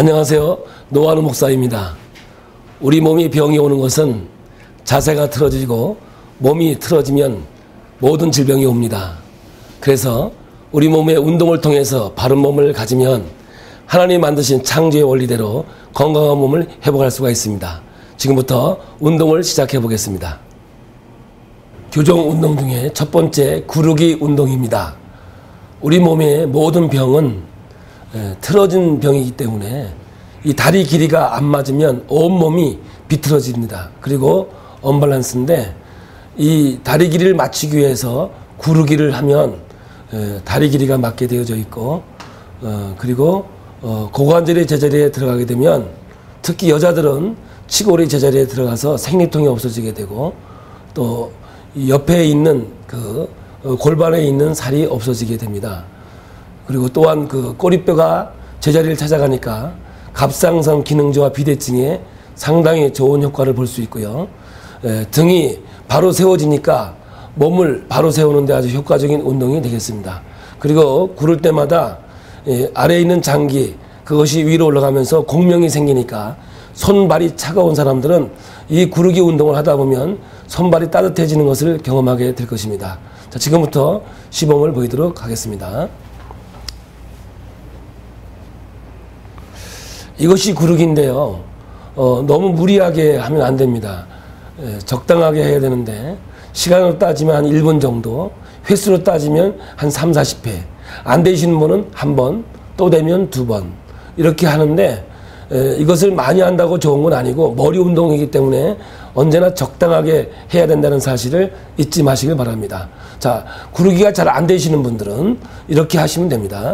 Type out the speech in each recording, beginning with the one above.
안녕하세요. 노한우 목사입니다. 우리 몸이 병이 오는 것은 자세가 틀어지고 몸이 틀어지면 모든 질병이 옵니다. 그래서 우리 몸의 운동을 통해서 바른 몸을 가지면 하나님이 만드신 창조의 원리대로 건강한 몸을 회복할 수가 있습니다. 지금부터 운동을 시작해 보겠습니다. 교정 운동 중에 첫 번째 구르기 운동입니다. 우리 몸의 모든 병은 틀어진 병이기 때문에 이 다리 길이가 안 맞으면 온몸이 비틀어집니다. 그리고 언밸런스인데 이 다리 길이를 맞추기 위해서 구르기를 하면 다리 길이가 맞게 되어져 있고 그리고 고관절이 제자리에 들어가게 되면 특히 여자들은 치골이 제자리에 들어가서 생리통이 없어지게 되고 또 옆에 있는 그 골반에 있는 살이 없어지게 됩니다. 그리고 또한 그 꼬리뼈가 제자리를 찾아가니까 갑상선 기능저하 비대증에 상당히 좋은 효과를 볼 수 있고요. 등이 바로 세워지니까 몸을 바로 세우는데 아주 효과적인 운동이 되겠습니다. 그리고 구를 때마다 아래에 있는 장기 그것이 위로 올라가면서 공명이 생기니까 손발이 차가운 사람들은 이 구르기 운동을 하다 보면 손발이 따뜻해지는 것을 경험하게 될 것입니다. 자, 지금부터 시범을 보이도록 하겠습니다. 이것이 구르기인데요. 너무 무리하게 하면 안 됩니다. 적당하게 해야 되는데 시간으로 따지면 한 1분 정도, 횟수로 따지면 한 3, 40회. 안 되시는 분은 한 번, 또 되면 2번. 이렇게 하는데 이것을 많이 한다고 좋은 건 아니고 머리 운동이기 때문에 언제나 적당하게 해야 된다는 사실을 잊지 마시길 바랍니다. 자, 구르기가 잘 안 되시는 분들은 이렇게 하시면 됩니다.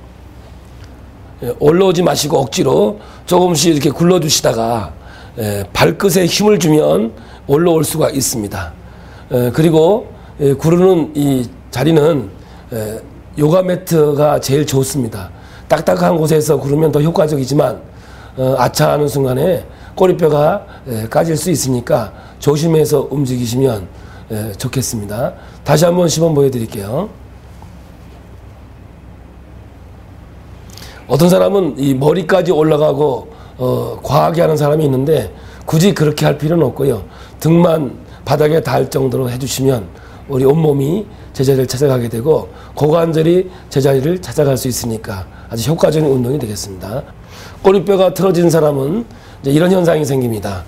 올라오지 마시고 억지로 조금씩 이렇게 굴러주시다가 발끝에 힘을 주면 올라올 수가 있습니다. 그리고 구르는 이 자리는 요가 매트가 제일 좋습니다. 딱딱한 곳에서 구르면 더 효과적이지만 아차하는 순간에 꼬리뼈가 까질 수 있으니까 조심해서 움직이시면 좋겠습니다. 다시 한번 시범 보여드릴게요. 어떤 사람은 이 머리까지 올라가고 과하게 하는 사람이 있는데 굳이 그렇게 할 필요는 없고요. 등만 바닥에 닿을 정도로 해주시면 우리 온몸이 제자리를 찾아가게 되고 고관절이 제자리를 찾아갈 수 있으니까 아주 효과적인 운동이 되겠습니다. 꼬리뼈가 틀어진 사람은 이제 이런 현상이 생깁니다.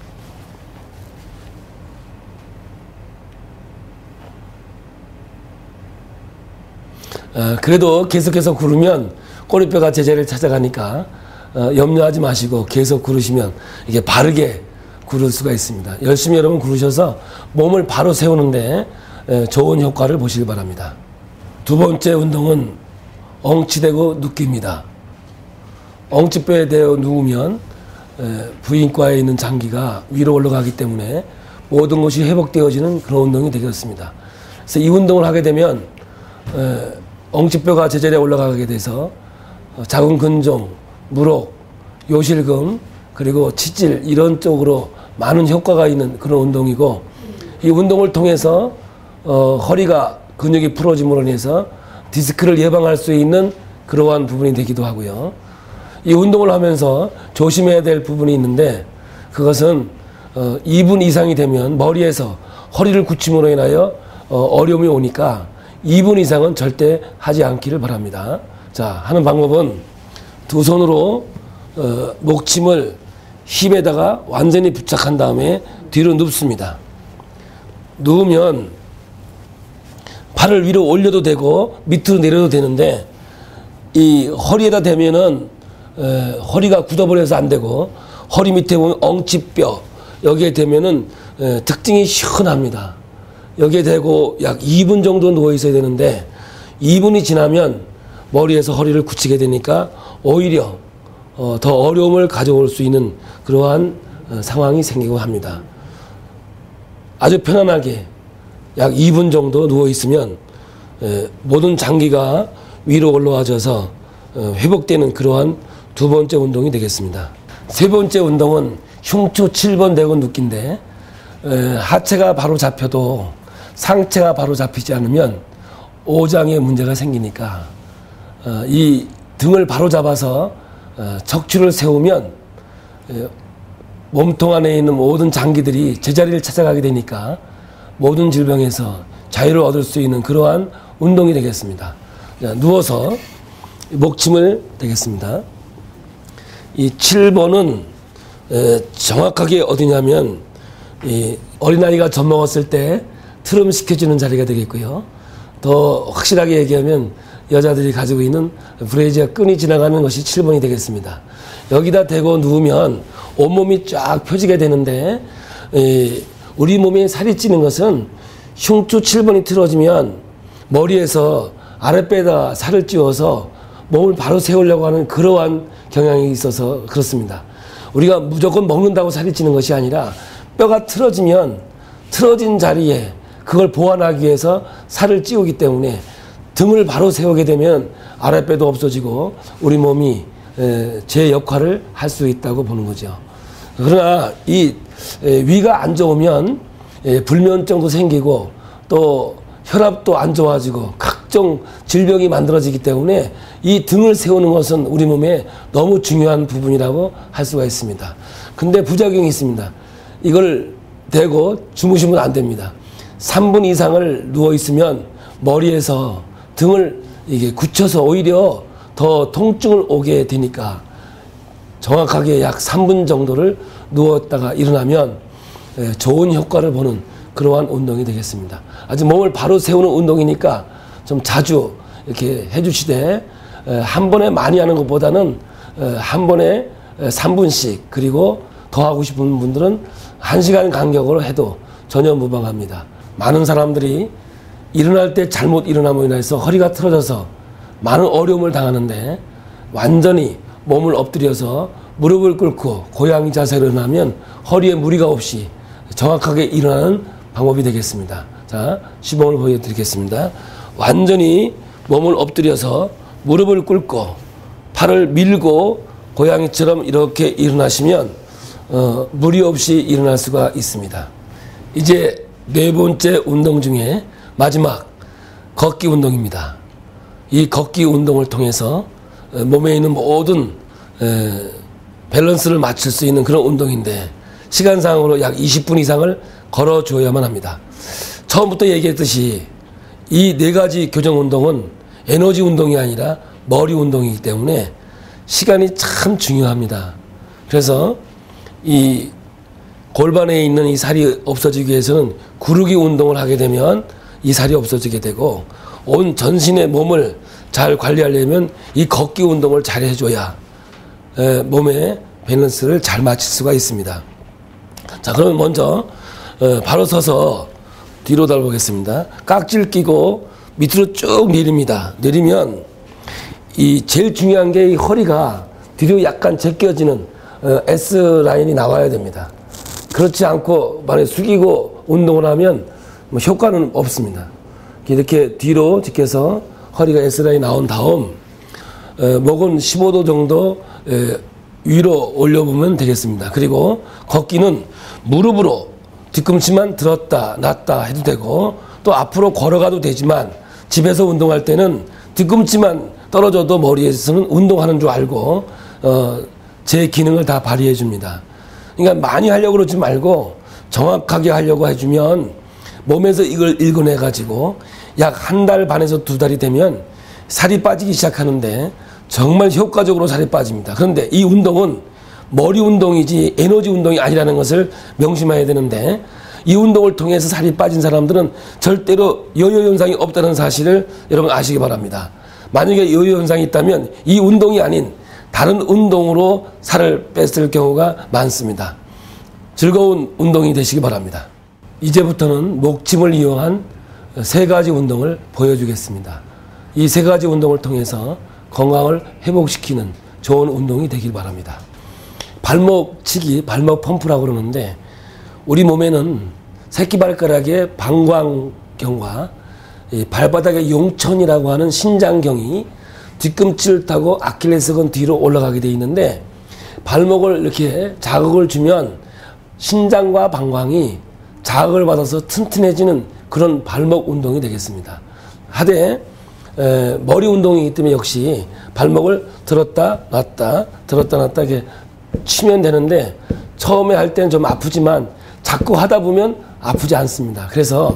그래도 계속해서 구르면 꼬리뼈가 제자리를 찾아가니까 염려하지 마시고 계속 구르시면 이게 바르게 구를 수가 있습니다. 열심히 여러분 구르셔서 몸을 바로 세우는데 좋은 효과를 보시기 바랍니다. 두 번째 운동은 엉치대고 눕기입니다. 엉치뼈에 대어 누우면 부인과에 있는 장기가 위로 올라가기 때문에 모든 것이 회복되어지는 그런 운동이 되겠습니다. 그래서 이 운동을 하게 되면 엉치뼈가 제자리에 올라가게 돼서 작은 근종, 무록, 요실금, 그리고 치질 이런 쪽으로 많은 효과가 있는 그런 운동이고 이 운동을 통해서 허리가 근육이 풀어짐으로 인해서 디스크를 예방할 수 있는 그러한 부분이 되기도 하고요. 이 운동을 하면서 조심해야 될 부분이 있는데 그것은 2분 이상이 되면 머리에서 허리를 굳힘으로 인하여 어려움이 오니까 2분 이상은 절대 하지 않기를 바랍니다. 자, 하는 방법은 두 손으로 목침을 힙에다가 완전히 부착한 다음에 뒤로 눕습니다. 누우면 팔을 위로 올려도 되고 밑으로 내려도 되는데 이 허리에다 대면은 허리가 굳어버려서 안 되고 허리 밑에 보면 엉치뼈 여기에 대면은 특징이 시원합니다. 여기에 대고 약 2분 정도 누워 있어야 되는데 2분이 지나면 머리에서 허리를 굳히게 되니까 오히려 더 어려움을 가져올 수 있는 그러한 상황이 생기고 합니다. 아주 편안하게 약 2분 정도 누워 있으면 모든 장기가 위로 올라와져서 회복되는 그러한 두 번째 운동이 되겠습니다. 세 번째 운동은 흉추 7번 대고 눕기인데 하체가 바로 잡혀도 상체가 바로 잡히지 않으면 오장에 문제가 생기니까 이 등을 바로 잡아서 척추를 세우면 몸통 안에 있는 모든 장기들이 제자리를 찾아가게 되니까 모든 질병에서 자유를 얻을 수 있는 그러한 운동이 되겠습니다. 자, 누워서 목침을 되겠습니다. 이 7번은 정확하게 어디냐면 이 어린아이가 젖먹었을 때 트름 시켜주는 자리가 되겠고요. 더 확실하게 얘기하면 여자들이 가지고 있는 브래지아 끈이 지나가는 것이 7번이 되겠습니다. 여기다 대고 누우면 온몸이 쫙 펴지게 되는데 우리 몸에 살이 찌는 것은 흉추 7번이 틀어지면 머리에서 아랫배에다 살을 찌워서 몸을 바로 세우려고 하는 그러한 경향이 있어서 그렇습니다. 우리가 무조건 먹는다고 살이 찌는 것이 아니라 뼈가 틀어지면 틀어진 자리에 그걸 보완하기 위해서 살을 찌우기 때문에 등을 바로 세우게 되면 아랫배도 없어지고 우리 몸이 제 역할을 할 수 있다고 보는 거죠. 그러나 이 위가 안 좋으면 불면증도 생기고 또 혈압도 안 좋아지고 각종 질병이 만들어지기 때문에 이 등을 세우는 것은 우리 몸에 너무 중요한 부분이라고 할 수가 있습니다. 근데 부작용이 있습니다. 이걸 대고 주무시면 안 됩니다. 3분 이상을 누워 있으면 머리에서 등을 이게 굳혀서 오히려 더 통증을 오게 되니까 정확하게 약 3분 정도를 누웠다가 일어나면 좋은 효과를 보는 그러한 운동이 되겠습니다. 아직 몸을 바로 세우는 운동이니까 좀 자주 이렇게 해주시되 한 번에 많이 하는 것보다는 한 번에 3분씩 그리고 더 하고 싶은 분들은 1시간 간격으로 해도 전혀 무방합니다. 많은 사람들이 일어날 때 잘못 일어남으로 인해서 허리가 틀어져서 많은 어려움을 당하는데 완전히 몸을 엎드려서 무릎을 꿇고 고양이 자세로 일어나면 허리에 무리가 없이 정확하게 일어나는 방법이 되겠습니다. 자, 시범을 보여드리겠습니다. 완전히 몸을 엎드려서 무릎을 꿇고 팔을 밀고 고양이처럼 이렇게 일어나시면 무리 없이 일어날 수가 있습니다. 이제 네 번째 운동 중에 마지막 걷기 운동입니다. 이 걷기 운동을 통해서 몸에 있는 모든 밸런스를 맞출 수 있는 그런 운동인데 시간상으로 약 20분 이상을 걸어줘야만 합니다. 처음부터 얘기했듯이 이 네 가지 교정 운동은 에너지 운동이 아니라 머리 운동이기 때문에 시간이 참 중요합니다. 그래서 이 골반에 있는 이 살이 없어지기 위해서는 구르기 운동을 하게 되면 이 살이 없어지게 되고 온 전신의 몸을 잘 관리하려면 이 걷기 운동을 잘 해줘야 몸의 밸런스를 잘 맞출 수가 있습니다. 자, 그러면 먼저 바로 서서 뒤로 달보겠습니다. 깍지를 끼고 밑으로 쭉 내립니다. 내리면 이 제일 중요한 게 이 허리가 뒤로 약간 제껴지는 S라인이 나와야 됩니다. 그렇지 않고 만약에 숙이고 운동을 하면 뭐 효과는 없습니다. 이렇게 뒤로 제껴서 허리가 S라인이 나온 다음 목은 15도 정도 위로 올려보면 되겠습니다. 그리고 걷기는 무릎으로 뒤꿈치만 들었다 놨다 해도 되고 또 앞으로 걸어가도 되지만 집에서 운동할 때는 뒤꿈치만 떨어져도 머리에서는 운동하는 줄 알고 제 기능을 다 발휘해 줍니다. 그러니까 많이 하려고 그러지 말고 정확하게 하려고 해주면 몸에서 이걸 읽어내 가지고 약 1달 반에서 2달이 되면 살이 빠지기 시작하는데 정말 효과적으로 살이 빠집니다. 그런데 이 운동은 머리 운동이지 에너지 운동이 아니라는 것을 명심해야 되는데 이 운동을 통해서 살이 빠진 사람들은 절대로 요요 현상이 없다는 사실을 여러분 아시기 바랍니다. 만약에 요요 현상이 있다면 이 운동이 아닌 다른 운동으로 살을 뺐을 경우가 많습니다. 즐거운 운동이 되시기 바랍니다. 이제부터는 목침을 이용한 3가지 운동을 보여주겠습니다. 이 3가지 운동을 통해서 건강을 회복시키는 좋은 운동이 되길 바랍니다. 발목 치기, 발목 펌프라고 그러는데 우리 몸에는 새끼발가락의 방광경과 발바닥의 용천이라고 하는 신장경이 뒤꿈치를 타고 아킬레스건 뒤로 올라가게 되어 있는데 발목을 이렇게 자극을 주면 신장과 방광이 자극을 받아서 튼튼해지는 그런 발목 운동이 되겠습니다. 하되 머리 운동이기 때문에 역시 발목을 들었다 놨다 들었다 놨다 이렇게 치면 되는데 처음에 할 때는 좀 아프지만 자꾸 하다 보면 아프지 않습니다. 그래서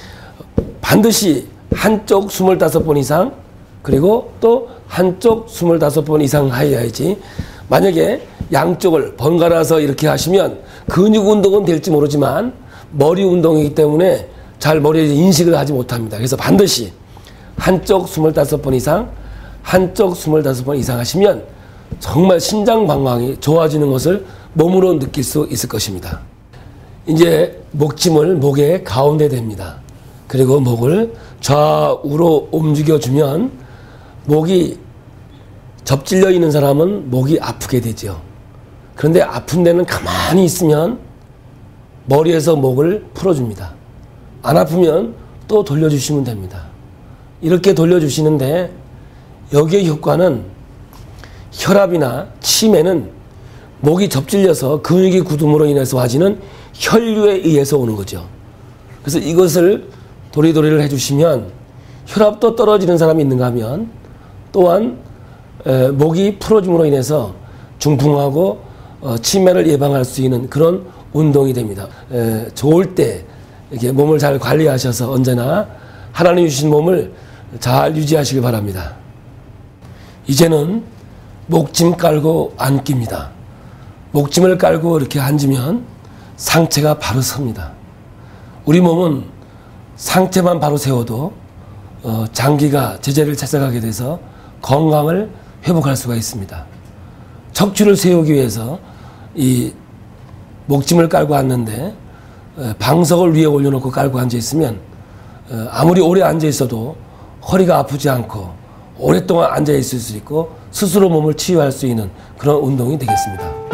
반드시 한쪽 25번 이상 그리고 또 한쪽 25번 이상 해야지. 만약에 양쪽을 번갈아서 이렇게 하시면 근육 운동은 될지 모르지만 머리 운동이기 때문에 잘 머리에 인식을 하지 못합니다. 그래서 반드시 한쪽 25번 이상 한쪽 25번 이상 하시면 정말 신장 방광이 좋아지는 것을 몸으로 느낄 수 있을 것입니다. 이제 목짐을 목의 가운데 댑니다. 그리고 목을 좌우로 움직여주면 목이 접질려 있는 사람은 목이 아프게 되죠. 그런데 아픈 데는 가만히 있으면 머리에서 목을 풀어줍니다. 안 아프면 또 돌려주시면 됩니다. 이렇게 돌려주시는데 여기의 효과는 혈압이나 치매는 목이 접질려서 근육이 굳음으로 인해서 와지는 혈류에 의해서 오는 거죠. 그래서 이것을 도리도리를 해주시면 혈압도 떨어지는 사람이 있는가 하면 또한 목이 풀어짐으로 인해서 중풍하고 치매를 예방할 수 있는 그런 운동이 됩니다. 좋을 때 이렇게 몸을 잘 관리하셔서 언제나 하나님이 주신 몸을 잘 유지하시길 바랍니다. 이제는 목짐 깔고 앉기입니다. 목짐을 깔고 이렇게 앉으면 상체가 바로 섭니다. 우리 몸은 상체만 바로 세워도 장기가 제자리를 찾아가게 돼서 건강을 회복할 수가 있습니다. 척추를 세우기 위해서 이 목짐을 깔고 앉는데 방석을 위에 올려놓고 깔고 앉아있으면 아무리 오래 앉아있어도 허리가 아프지 않고 오랫동안 앉아있을 수 있고 스스로 몸을 치유할 수 있는 그런 운동이 되겠습니다.